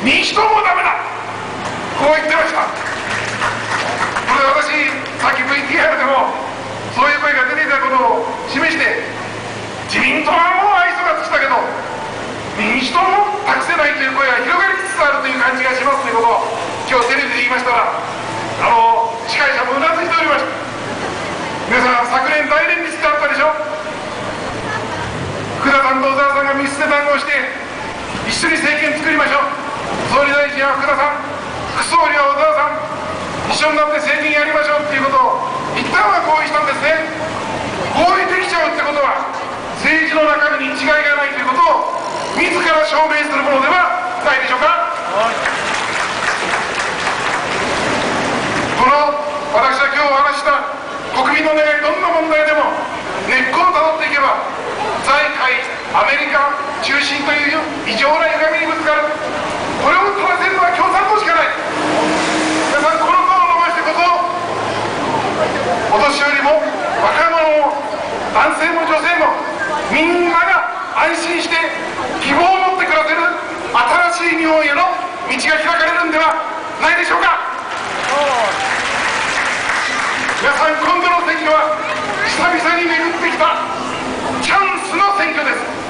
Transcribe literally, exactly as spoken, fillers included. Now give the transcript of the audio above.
民主党もダメだ、こう言ってました。これ私さっき ブイティーアール でもそういう声が出ていたことを示して、自民党はもう愛想が尽きたけど民主党も託せないという声が広がりつつあるという感じがしますということを今日テレビで言いましたら、あの司会者もうなずいておりました。皆さん、昨年大連立ってあったでしょ。福田さんと小沢さんが密室で談合して一緒に政権作りましょう、総理大臣は福田さん、副総理は小沢さん、一緒になって政権やりましょうっていうことを一旦は合意したんですね。合意できちゃうってことは政治の中身に違いがないということを自ら証明するものではないでしょうか。この私は今日お話しした国民の願い、どんな問題でも根っこをたどっていけば財界アメリカ中心という異常な歪みにぶつかる。これを正せるのは共産党しかない。皆さん、この場を伸ばしてこそお年寄りも若者も男性も女性もみんなが安心して希望を持って暮らせる新しい日本への道が開かれるんではないでしょうか。皆さん、今度の選挙は久々に巡ってきたチャンスの選挙です。